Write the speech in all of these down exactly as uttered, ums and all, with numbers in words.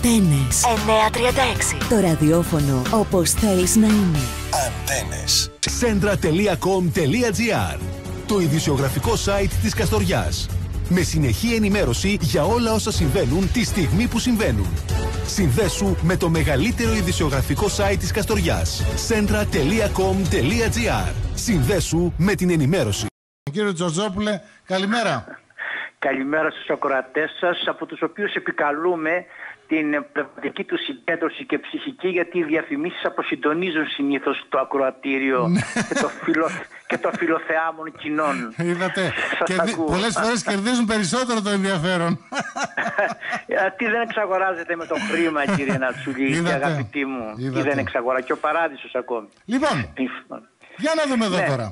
Αντένες εννιακόσια τριάντα έξι. Το ραδιόφωνο όπως θέλεις να είναι. Αντένες. Σέντρα τελεία κομ τελεία τζι άρ. Το ειδησιογραφικό site της Καστοριάς. Με συνεχή ενημέρωση για όλα όσα συμβαίνουν τη στιγμή που συμβαίνουν. Συνδέσου με το μεγαλύτερο ειδησιογραφικό site της Καστοριάς. σέντρα τελεία κομ τελεία τζι άρ. Συνδέσου με την ενημέρωση. Κύριε Τζορτζόπουλε, καλημέρα. Καλημέρα στους ακροατές σας, από τους οποίους επικαλούμε την πνευματική του συγκέντρωση και ψυχική, γιατί οι διαφημίσεις αποσυντονίζουν συνήθως το ακροατήριο και το, φιλο, και το φιλοθεάμων κοινών. Είδατε, δι, πολλές φορές κερδίζουν περισσότερο το ενδιαφέρον. Τι δεν εξαγοράζεται με το χρήμα, κύριε Νατσούλη, και αγαπητοί μου. Τι δεν εξαγορά, και ο παράδεισος ακόμη. Λοιπόν, για να δούμε εδώ ναι. τώρα.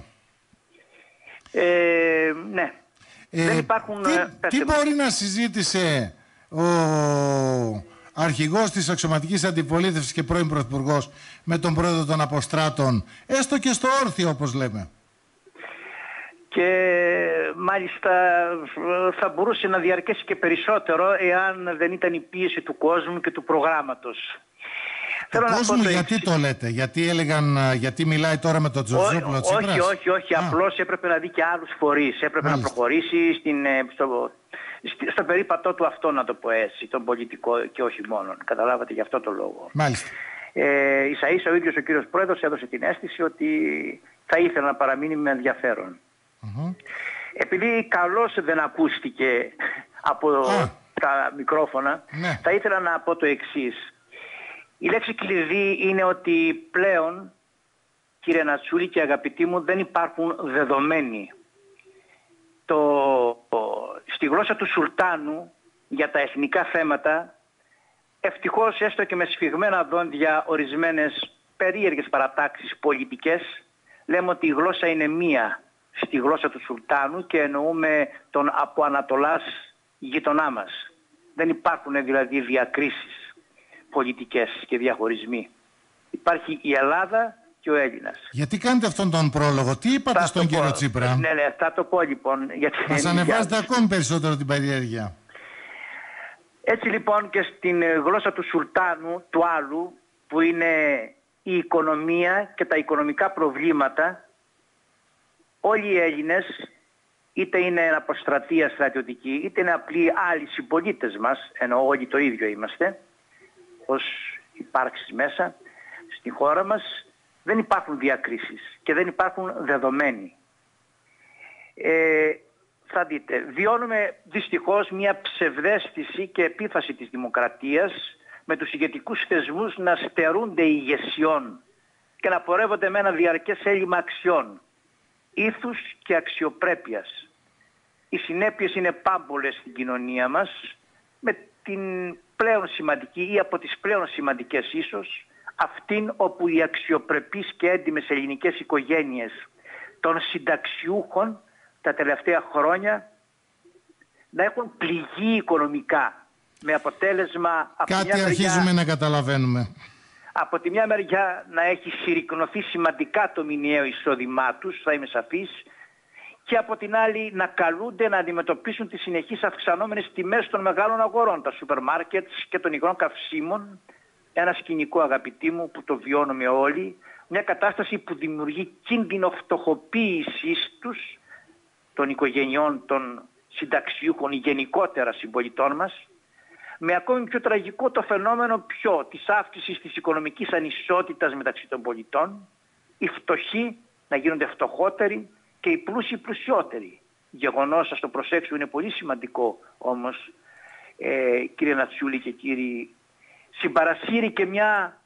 Ε, ναι. Ε, δεν υπάρχουν, τι, τι μπορεί να συζήτησε ο αρχηγός της αξιωματικής αντιπολίτευσης και πρώην πρωθυπουργός με τον πρόεδρο των αποστράτων, έστω και στο όρθιο όπως λέμε? Και μάλιστα θα μπορούσε να διαρκέσει και περισσότερο εάν δεν ήταν η πίεση του κόσμου και του προγράμματος. Του κόσμου το γιατί το λέτε, γιατί έλεγαν, γιατί μιλάει τώρα με τον Τζορτζόπουλο Τσίπρας? Όχι, όχι, όχι, Α. απλώς έπρεπε να δει και άλλους φορείς, έπρεπε Μάλιστα. να προχωρήσει στην, στο, στο περίπατό του αυτό, να το πω έτσι, τον πολιτικό και όχι μόνο. Καταλάβατε, γι' αυτό το λόγο. Μάλιστα. Ε, ίσα ίσα ο ίδιος ο κύριος Πρόεδρος έδωσε την αίσθηση ότι θα ήθελε να παραμείνει με ενδιαφέρον. Mm-hmm. Επειδή καλώς δεν ακούστηκε από Α. τα μικρόφωνα, ναι. θα ήθελα να πω το εξής. Η λέξη κλειδί είναι ότι πλέον, κύριε Νατσούλη και αγαπητοί μου, δεν υπάρχουν δεδομένοι. Το, το, στη γλώσσα του Σουλτάνου για τα εθνικά θέματα, ευτυχώς έστω και με σφιγμένα δόντια ορισμένες περίεργες παρατάξεις πολιτικές, λέμε ότι η γλώσσα είναι μία στη γλώσσα του Σουλτάνου και εννοούμε τον από Ανατολάς γειτονά μας. Δεν υπάρχουν δηλαδή διακρίσεις πολιτικές και διαχωρισμοί. Υπάρχει η Ελλάδα και ο Έλληνας. Γιατί κάνετε αυτόν τον πρόλογο? Τι είπατε θα στον κύριο Τσίπρα? Ναι, ναι, θα το πω λοιπόν. Γιατί μας ανεβάζετε ακόμη περισσότερο την περιέργεια. Έτσι λοιπόν και στην γλώσσα του Σουλτάνου, του άλλου, που είναι η οικονομία και τα οικονομικά προβλήματα, όλοι οι Έλληνες, είτε είναι αποστρατεία στρατιωτική, είτε είναι απλοί άλλοι συμπολίτες μας, ενώ όλοι το ίδιο είμαστε, ως υπάρξεις μέσα στη χώρα μας, δεν υπάρχουν διακρίσεις και δεν υπάρχουν δεδομένοι. Ε, θα δείτε, βιώνουμε δυστυχώς μια ψευδαίσθηση και επίφαση της δημοκρατίας, με τους ηγετικούς θεσμούς να στερούνται ηγεσιών και να πορεύονται με ένα διαρκές έλλειμμα αξιών, ήθους και αξιοπρέπειας. Οι συνέπειες είναι πάμπολες στην κοινωνία μας, με την πλέον σημαντική ή από τις πλέον σημαντικές ίσως, αυτήν όπου οι αξιοπρεπείς και έντιμες ελληνικές οικογένειες των συνταξιούχων τα τελευταία χρόνια να έχουν πληγεί οικονομικά, με αποτέλεσμα κάτι αρχίζουμε μεριά, να καταλαβαίνουμε. Από τη μια μεριά να έχει συρρικνωθεί σημαντικά το μηνιαίο εισόδημά τους, θα είμαι σαφής, και από την άλλη να καλούνται να αντιμετωπίσουν τις συνεχείς αυξανόμενες τιμές των μεγάλων αγορών, τα σούπερ μάρκετ και των υγρών καυσίμων. Ένα σκηνικό, αγαπητοί μου, που το βιώνουμε όλοι, μια κατάσταση που δημιουργεί κίνδυνο φτωχοποίησης τους, των οικογενειών, των συνταξιούχων ή γενικότερα συμπολιτών μας, με ακόμη πιο τραγικό το φαινόμενο ποιο, της αύξησης της οικονομικής ανισότητας μεταξύ των πολιτών, οι φτωχοί να γίνονται φτωχότεροι και οι πλούσιοι πλουσιότεροι. Γεγονός, ας το προσέξουμε, είναι πολύ σημαντικό όμως, ε, κύριε Νατσούλη και κύριοι, συμπαρασύρει και μια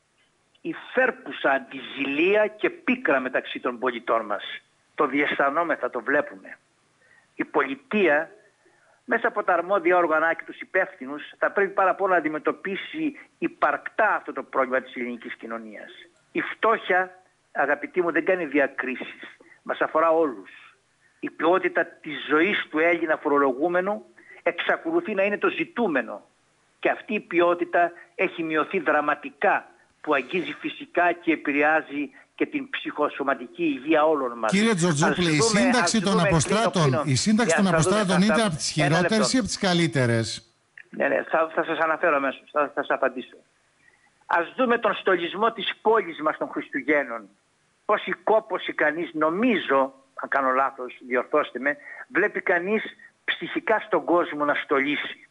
υφέρπουσα αντιζηλία και πίκρα μεταξύ των πολιτών μας. Το διαισθανόμεθα, το βλέπουμε. Η πολιτεία, μέσα από τα αρμόδια όργανα και τους υπεύθυνους, θα πρέπει πάρα πολύ να αντιμετωπίσει υπαρκτά αυτό το πρόβλημα της ελληνικής κοινωνίας. Η φτώχεια, αγαπητοί μου, δεν κάνει διακρίσεις. Μας αφορά όλους. Η ποιότητα της ζωής του Έλληνα φορολογούμενου εξακολουθεί να είναι το ζητούμενο. Και αυτή η ποιότητα έχει μειωθεί δραματικά, που αγγίζει φυσικά και επηρεάζει και την ψυχοσωματική υγεία όλων μας. Κύριε Τζορτζόπουλε, η σύνταξη των αποστράτων, η σύνταξη των αποστράτων ήταν από τις χειρότερες ή από τις καλύτερες? Ναι, ναι, θα, θα σας αναφέρω αμέσως, θα, θα σας απαντήσω. Ας δούμε τον στολισμό της πόλης μας των Χριστουγέννων. Πόση κόπωση κανείς, νομίζω, αν κάνω λάθος, διορθώστε με, βλέπει κανείς ψυχικά στον κόσμο να στολίσει.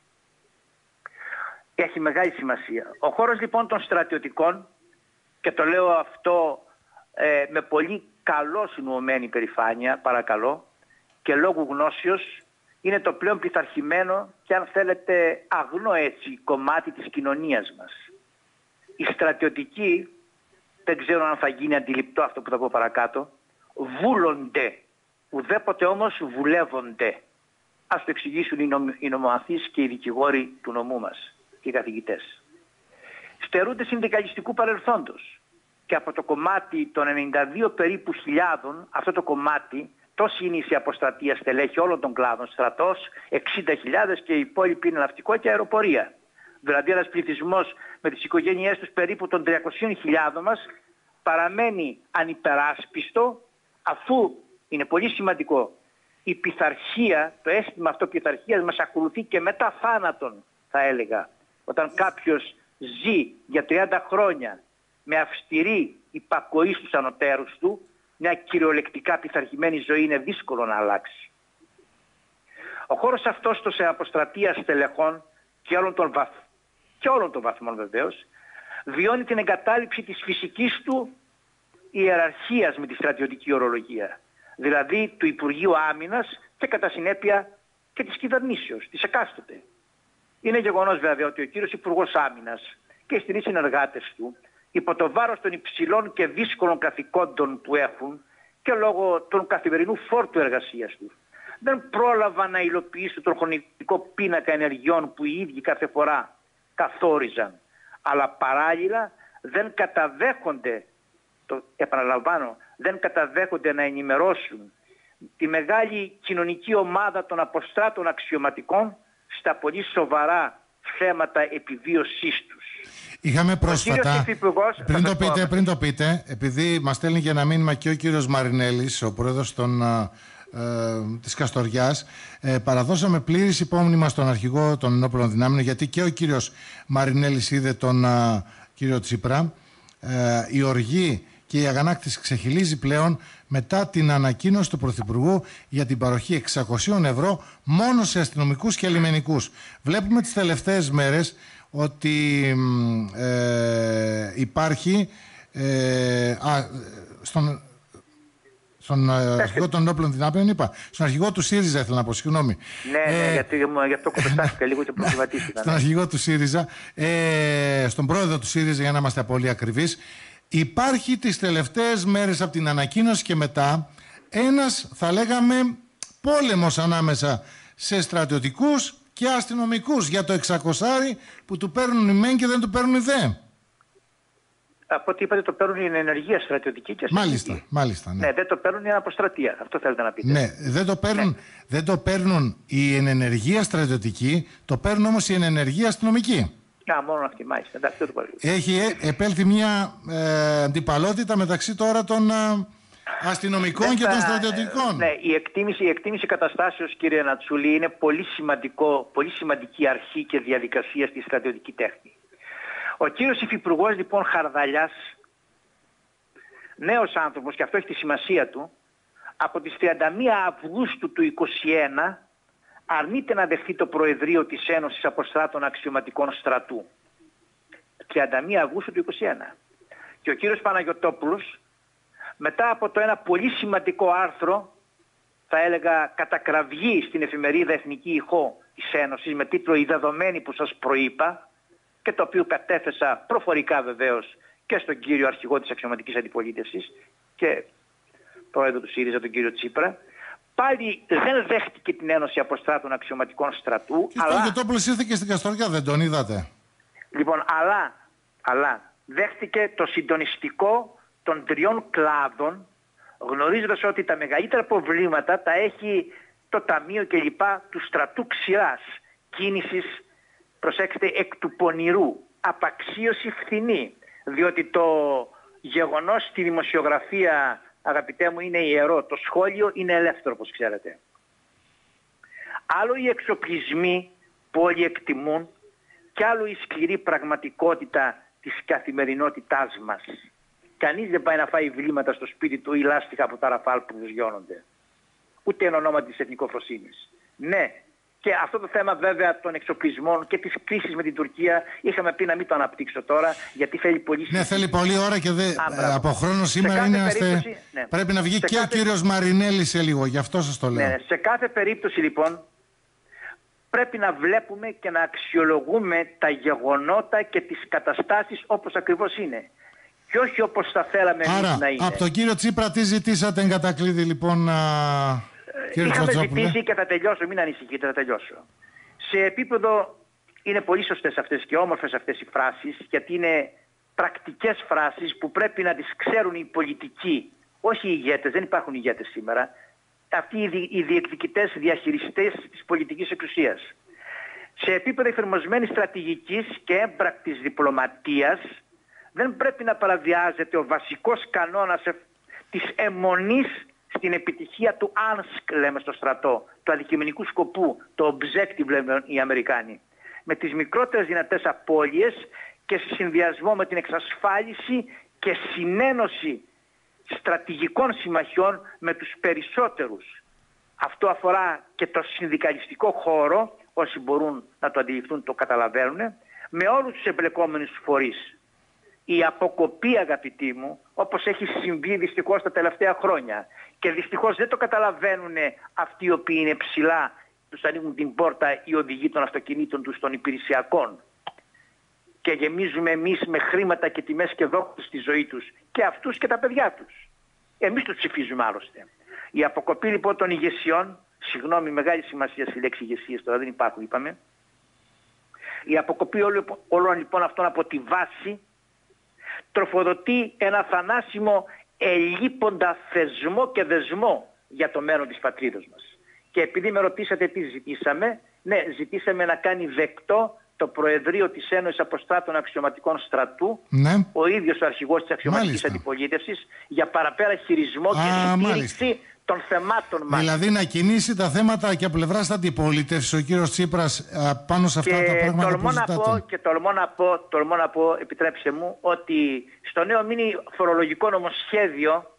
Έχει μεγάλη σημασία. Ο χώρος λοιπόν των στρατιωτικών, και το λέω αυτό ε, με πολύ καλό συνοωμένη περηφάνεια, παρακαλώ, και λόγου γνώσεως, είναι το πλέον πειθαρχημένο και αν θέλετε αγνό έτσι κομμάτι της κοινωνίας μας. Οι στρατιωτικοί, δεν ξέρω αν θα γίνει αντιληπτό αυτό που θα πω παρακάτω, βούλονται, ουδέποτε όμως βουλεύονται. Ας το εξηγήσουν οι, νομ, οι νομοαθείς και οι δικηγόροι του νομού μας και οι καθηγητές. Στερούνται συνδικαλιστικού παρελθόντος και από το κομμάτι των ενενήντα δύο περίπου χιλιάδων, αυτό το κομμάτι, τόση είναι η αποστρατεία στελέχη όλων των κλάδων, στρατός εξήντα χιλιάδες και οι υπόλοιποι είναι ναυτικό και αεροπορία. Δηλαδή ένας πληθυσμός με τις οικογένειές τους περίπου των τριακοσίων χιλιάδων μας παραμένει ανυπεράσπιστο, αφού είναι πολύ σημαντικό η πειθαρχία, το αίσθημα αυτό πειθαρχίας μας ακολουθεί και μετά θάνατον, θα έλεγα. Όταν κάποιος ζει για τριάντα χρόνια με αυστηρή υπακοή στους ανωτέρους του, μια κυριολεκτικά πειθαρχημένη ζωή είναι δύσκολο να αλλάξει. Ο χώρος αυτός σε αποστρατεία στελεχών και όλων των, βαθ... και όλων των βαθμών βεβαίως βιώνει την εγκατάλειψη της φυσικής του ιεραρχίας με τη στρατιωτική ορολογία. Δηλαδή του Υπουργείου Άμυνας και κατά συνέπεια και της κυβερνήσεως, της εκάστοτε. Είναι γεγονός βέβαια ότι ο κύριος Υπουργός Άμυνας και οι στενοί συνεργάτες του, υπό το βάρος των υψηλών και δύσκολων καθηκόντων που έχουν και λόγω των καθημερινού φόρτου εργασίας τους, δεν πρόλαβαν να υλοποιήσουν τον χρονικό πίνακα ενεργειών που οι ίδιοι κάθε φορά καθόριζαν. Αλλά παράλληλα δεν καταδέχονται, το επαναλαμβάνω, δεν καταδέχονται να ενημερώσουν τη μεγάλη κοινωνική ομάδα των αποστράτων αξιωματικών στα πολύ σοβαρά θέματα επιβίωσής τους. Είχαμε πρόσφατα, πριν το, πείτε, πριν το πείτε, επειδή μας στέλνει για ένα μήνυμα και ο κύριος Μαρινέλης, ο πρόεδρος των, ε, της Καστοριάς, ε, παραδώσαμε πλήρης υπόμνημα στον αρχηγό των ενόπλων δυνάμεων, γιατί και ο κύριος Μαρινέλης είδε τον ε, κύριο Τσίπρα. Ε, η οργή και η αγανάκτηση ξεχυλίζει πλέον μετά την ανακοίνωση του Πρωθυπουργού για την παροχή εξακόσια ευρώ μόνο σε αστυνομικούς και λιμενικούς. Βλέπουμε τις τελευταίες μέρες ότι ε, υπάρχει ε, α, στον, στον αρχηγό των ενόπλων δυνάμεων, είπα, στον αρχηγό του ΣΥΡΙΖΑ ήθελα να πω, συγγνώμη. Ναι, ναι, ε, γιατί γι' αυτό κοπεστάθηκα λίγο και προβληματίστηκα. Στον αρχηγό του ΣΥΡΙΖΑ, ε, στον πρόεδρο του ΣΥΡΙΖΑ, για να είμαστε πολύ ακριβείς, υπάρχει τις τελευταίες μέρες από την ανακοίνωση και μετά ένας, θα λέγαμε, πόλεμος ανάμεσα σε στρατιωτικούς και αστυνομικούς για το εξακοσάρι που του παίρνουν οι μεν και δεν του παίρνουν οι δε. Από ό,τι είπατε το παίρνουν η ενεργεία στρατιωτική και αστυνομική. Μάλιστα, μάλιστα. Ναι. ναι, δεν το παίρνουν η αποστρατεία. Αυτό θέλετε να πείτε. Ναι, δεν το παίρνουν, ναι. δεν το παίρνουν η ενεργεία στρατιωτική, το παίρνουν όμως η ενεργεία αστυνομική. Α, μόνο αυτή, μάλιστα. Εντάξει, δεν το πάρει. Έχει επέλθει μια ε, αντιπαλότητα μεταξύ τώρα των ε, αστυνομικών δεν και θα, των στρατιωτικών. Ναι, η εκτίμηση, η εκτίμηση καταστάσεως, κύριε Νατσούλη, είναι πολύ, σημαντικό, πολύ σημαντική αρχή και διαδικασία στη στρατιωτική τέχνη. Ο κύριος Υφυπουργός λοιπόν Χαρδαλιάς, νέος άνθρωπος, και αυτό έχει τη σημασία του, από τις τριάντα μία Αυγούστου του είκοσι ένα αρνείται να δεχθεί το Προεδρείο της Ένωσης Αποστράτων Αξιωματικών Στρατού. τριάντα μία Αυγούστου του είκοσι ένα. Και ο κύριος Παναγιωτόπουλος, μετά από το ένα πολύ σημαντικό άρθρο, θα έλεγα κατακραυγή στην εφημερίδα Εθνική Ηχό της Ένωσης με τίτλο «Οι δεδομένοι που σας προείπα», και το οποίο κατέθεσα προφορικά βεβαίως και στον κύριο αρχηγό της αξιωματικής αντιπολίτευσης και πρόεδρο του ΣΥΡΙΖΑ, τον κύριο Τσίπρα, πάλι δεν δέχτηκε την Ένωση Αποστράτων Αξιωματικών Στρατού. Και αλλά... ο Γιωτόπουλος ήρθε και στην Καστοριά, δεν τον είδατε? Λοιπόν, αλλά, αλλά δέχτηκε το συντονιστικό των τριών κλάδων, γνωρίζοντας ότι τα μεγαλύτερα προβλήματα τα έχει το Ταμείο και λοιπά του στρατού ξηράς, κίνησης, προσέξτε, εκ του πονηρού, απαξίωση φθηνή, διότι το γεγονός στη δημοσιογραφία, αγαπητέ μου, είναι ιερό, το σχόλιο είναι ελεύθερο, όπως ξέρετε. Άλλο οι εξοπλισμοί που όλοι εκτιμούν, κι άλλο η σκληρή πραγματικότητα της καθημερινότητάς μας. Κανείς δεν πάει να φάει βλήματα στο σπίτι του ή λάστιχα από τα ραφάλ που γιώνονται. Ούτε εν ονόματι της εθνικοφροσύνης. Ναι, και αυτό το θέμα βέβαια των εξοπλισμών και της κρίσης με την Τουρκία είχαμε πει να μην το αναπτύξω τώρα, γιατί θέλει πολύ... Ναι, θέλει πολλή ώρα και δε... Α, από χρόνο σήμερα είναι περίπτωση... ναι. Πρέπει να βγει σε και κάθε... ο κύριος Μαρινέλης σε λίγο, γι' αυτό σας το λέω. Ναι, σε κάθε περίπτωση λοιπόν πρέπει να βλέπουμε και να αξιολογούμε τα γεγονότα και τις καταστάσεις όπως ακριβώς είναι. Και όχι όπως θα θέλαμε εμείς να είναι. Από τον κύριο Τσίπρα τι ζητήσατε εν κατακλείδη λοιπόν, α... κύριε Είχαμε ζητήσει και θα τελειώσω, μην ανησυχείτε, θα τελειώσω. Σε επίπεδο, είναι πολύ σωστές αυτές και όμορφες αυτές οι φράσεις, γιατί είναι πρακτικές φράσεις που πρέπει να τις ξέρουν οι πολιτικοί, όχι οι ηγέτες, δεν υπάρχουν ηγέτες σήμερα, αυτοί οι διεκδικητές διαχειριστές της πολιτικής εξουσίας. Σε επίπεδο εφαρμοσμένης στρατηγικής και έμπρακτης διπλωματίας, δεν πρέπει να παραβιάζεται ο βασικός κανόνας της αιμονής στην επιτυχία του Άνσκ, λέμε στο στρατό, του αντικειμενικού σκοπού, το objective λέμε οι Αμερικάνοι, με τις μικρότερες δυνατές απώλειες και σε συνδυασμό με την εξασφάλιση και συνένωση στρατηγικών συμμαχιών με τους περισσότερους. Αυτό αφορά και το συνδικαλιστικό χώρο, όσοι μπορούν να το αντιληφθούν το καταλαβαίνουν, με όλους τους εμπλεκόμενους φορείς. Η αποκοπή, αγαπητοί μου, όπως έχει συμβεί δυστυχώς τα τελευταία χρόνια, και δυστυχώς δεν το καταλαβαίνουν αυτοί οι οποίοι είναι ψηλά, τους ανοίγουν την πόρτα οι οδηγοί των αυτοκινήτων τους των υπηρεσιακών και γεμίζουμε εμείς με χρήματα και τιμές και δόχους στη ζωή τους, και αυτούς και τα παιδιά τους. Εμείς τους ψηφίζουμε άλλωστε. Η αποκοπή λοιπόν των ηγεσιών, συγγνώμη, μεγάλη σημασία στη λέξη ηγεσίες, τώρα δεν υπάρχουν είπαμε, η αποκοπή όλων λοιπόν αυτών από τη βάση τροφοδοτεί ένα θανάσιμο ελείποντα θεσμό και δεσμό για το μέλλον της πατρίδος μας. Και επειδή με ρωτήσατε τι ζητήσαμε, ναι, ζητήσαμε να κάνει δεκτό το Προεδρείο της Ένωσης Αποστράτων Αξιωματικών Στρατού, ναι, ο ίδιος ο αρχηγός της αξιωματικής αντιπολίτευσης, για παραπέρα χειρισμό Α, και στήριξη των θεμάτων μας. Δηλαδή να κινήσει τα θέματα και από πλευράς της αντιπολίτευσης ο κύριος Τσίπρας πάνω σε αυτά και τα πράγματα τολμώ που ζητάτε. Να πω, και τολμώ να πω, τολμώ να πω, επιτρέψτε μου, ότι στο νέο μίνι φορολογικό νομοσχέδιο,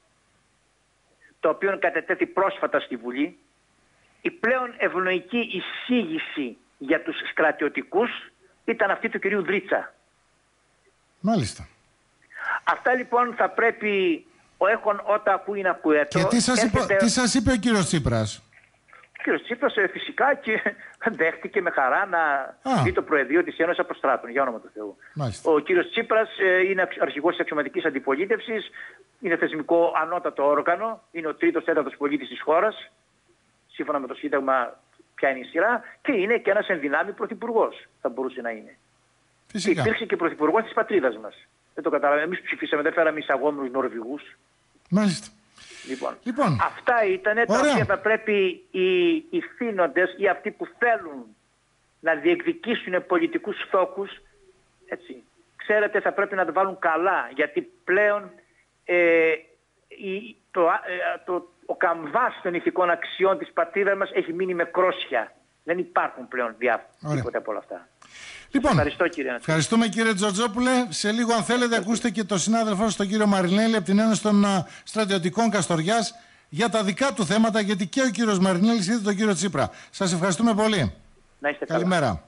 το οποίο κατετέθη πρόσφατα στη Βουλή, η πλέον ευνοϊκή εισήγηση για τους στρατιωτικούς ήταν αυτή του κυρίου Δρίτσα. Μάλιστα. Αυτά λοιπόν θα πρέπει ο έχων όταν ακούει να πουέτο. Και τι σας, έρχεται... είπε, τι σας είπε ο κύριος Τσίπρας? Ο κύριος Τσίπρας φυσικά και δέχτηκε με χαρά να δει το Προεδρείο της Ένωσης Αποστράτων, για όνομα του Θεού. Μάλιστα. Ο κύριος Τσίπρας είναι αρχηγός της αξιωματικής αντιπολίτευσης, είναι θεσμικό ανώτατο όργανο, είναι ο τρίτος τέταρτος πολίτης της χώρας, σύμφωνα με το Σύνταγμα ποια είναι η σειρά, και είναι και ένας ενδυνάμει πρωθυπουργός, θα μπορούσε να είναι. Φυσικά. Και υπήρξε και πρωθυπουργός της πατρίδας μας. Δεν το καταλαβαίνω. Εμείς ψηφίσαμε, δεν φέραμε εισαγόμενους Νορβηγούς. Μάλιστα. Λοιπόν, λοιπόν αυτά ήταν τα οποία θα πρέπει οι, οι θύνοντες ή αυτοί που θέλουν να διεκδικήσουν πολιτικούς στόχους, έτσι, ξέρετε, θα πρέπει να το βάλουν καλά, γιατί πλέον ε, η, το, ε, το, ο καμβάς των ηθικών αξιών της πατρίδας μας έχει μείνει με κρόσια. Δεν υπάρχουν πλέον διάφορα από όλα αυτά. Λοιπόν, ευχαριστώ, κύριε. Ευχαριστούμε κύριε Τζορτζόπουλε. Σε λίγο αν θέλετε ακούστε και τον συνάδελφό σας τον κύριο Μαρινέλη από την Ένωση των Στρατιωτικών Καστοριάς για τα δικά του θέματα, γιατί και ο κύριος Μαρινέλης είδε τον κύριο Τσίπρα. Σας ευχαριστούμε πολύ. Να είστε καλά. Καλημέρα.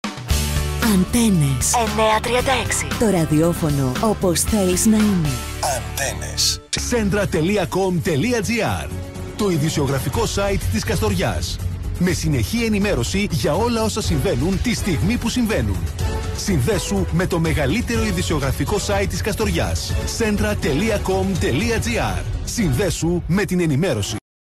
Αντένες εννιακόσια τριάντα έξι. Το ραδιόφωνο όπως θέλεις να είναι. Αντένες. Σέντρα τελεία κομ τελεία τζι άρ. Το ειδησιογραφικό site της Καστοριάς. Με συνεχή ενημέρωση για όλα όσα συμβαίνουν τη στιγμή που συμβαίνουν. Συνδέσου με το μεγαλύτερο ειδησιογραφικό site της Καστοριάς. σέντρα τελεία κομ τελεία τζι άρ. Συνδέσου με την ενημέρωση.